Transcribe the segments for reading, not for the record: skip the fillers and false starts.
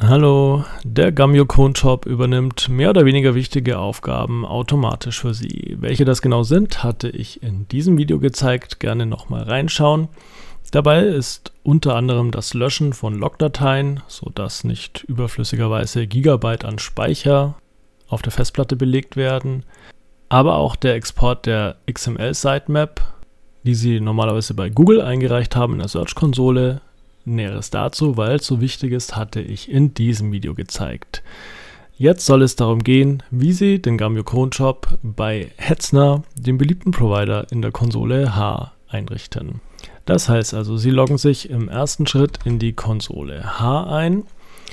Hallo, der Gambio Croneshop übernimmt mehr oder weniger wichtige Aufgaben automatisch für Sie. Welche das genau sind, hatte ich in diesem Video gezeigt, gerne nochmal reinschauen. Dabei ist unter anderem das Löschen von Logdateien, sodass nicht überflüssigerweise Gigabyte an Speicher auf der Festplatte belegt werden, aber auch der Export der XML-Sitemap, die Sie normalerweise bei Google eingereicht haben in der Search-Konsole. Näheres dazu, weil es so wichtig ist, hatte ich in diesem Video gezeigt. Jetzt soll es darum gehen, wie Sie den Gambio Croneshop bei Hetzner, dem beliebten Provider in der Konsole H, einrichten. Das heißt also, Sie loggen sich im ersten Schritt in die Konsole H ein,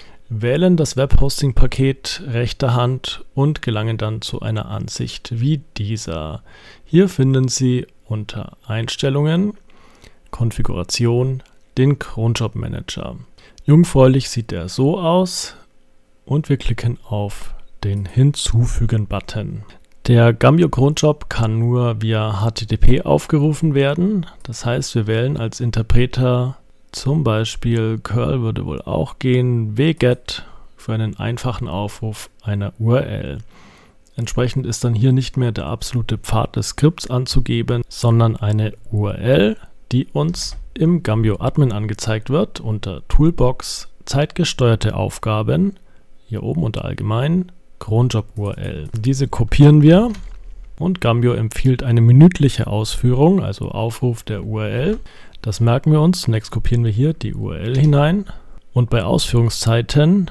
wählen das Webhosting-Paket rechter Hand und gelangen dann zu einer Ansicht wie dieser. Hier finden Sie unter Einstellungen, Konfiguration, den Croneshop Manager. Jungfräulich sieht er so aus und wir klicken auf den Hinzufügen-Button. Der Gambio Croneshop kann nur via HTTP aufgerufen werden. Das heißt, wir wählen als Interpreter zum Beispiel curl würde wohl auch gehen, wget für einen einfachen Aufruf einer URL. Entsprechend ist dann hier nicht mehr der absolute Pfad des Skripts anzugeben, sondern eine URL, die uns im Gambio Admin angezeigt wird unter Toolbox, zeitgesteuerte Aufgaben, hier oben unter Allgemein, Cronjob URL. Diese kopieren wir und Gambio empfiehlt eine minütliche Ausführung, also Aufruf der URL. Das merken wir uns. Zunächst kopieren wir hier die URL hinein und bei Ausführungszeiten,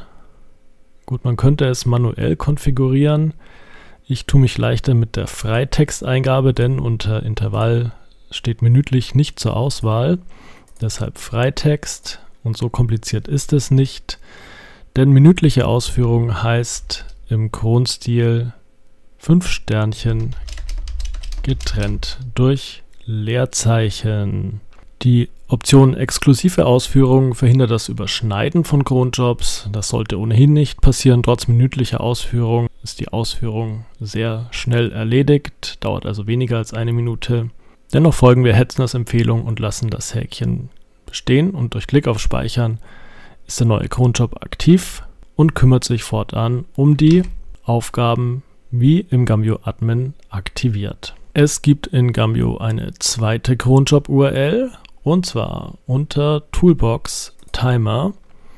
gut, man könnte es manuell konfigurieren. Ich tue mich leichter mit der Freitexteingabe, denn unter Intervall steht minütlich nicht zur Auswahl, deshalb Freitext und so kompliziert ist es nicht, denn minütliche Ausführung heißt im Cron-Stil 5 Sternchen getrennt durch Leerzeichen. Die Option exklusive Ausführung verhindert das Überschneiden von Cronjobs. Das sollte ohnehin nicht passieren. Trotz minütlicher Ausführung ist die Ausführung sehr schnell erledigt, dauert also weniger als eine Minute. Dennoch folgen wir Hetzners Empfehlung und lassen das Häkchen bestehen und durch Klick auf Speichern ist der neue Cronjob aktiv und kümmert sich fortan um die Aufgaben wie im Gambio Admin aktiviert. Es gibt in Gambio eine zweite Cronjob URL und zwar unter Toolbox Timer.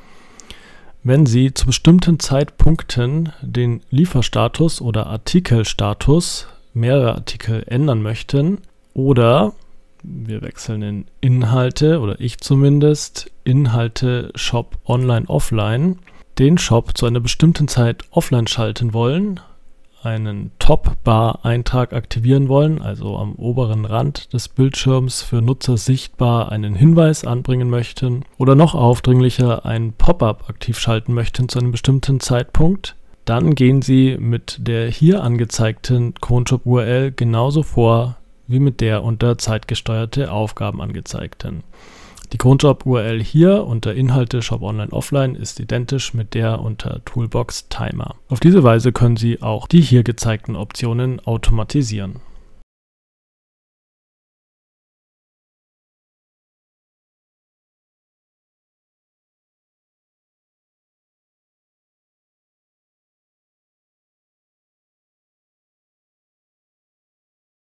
Wenn Sie zu bestimmten Zeitpunkten den Lieferstatus oder Artikelstatus mehrerer Artikel ändern möchten, oder wir wechseln in Inhalte, oder ich zumindest, Inhalte Shop Online Offline, den Shop zu einer bestimmten Zeit offline schalten wollen, einen Top-Bar-Eintrag aktivieren wollen, also am oberen Rand des Bildschirms für Nutzer sichtbar einen Hinweis anbringen möchten oder noch aufdringlicher ein Pop-up aktiv schalten möchten zu einem bestimmten Zeitpunkt, dann gehen Sie mit der hier angezeigten Cronjob URL genauso vor, wie mit der unter zeitgesteuerte Aufgaben angezeigten. Die Cronjob URL hier unter Inhalte Shop Online Offline ist identisch mit der unter Toolbox Timer. Auf diese Weise können Sie auch die hier gezeigten Optionen automatisieren.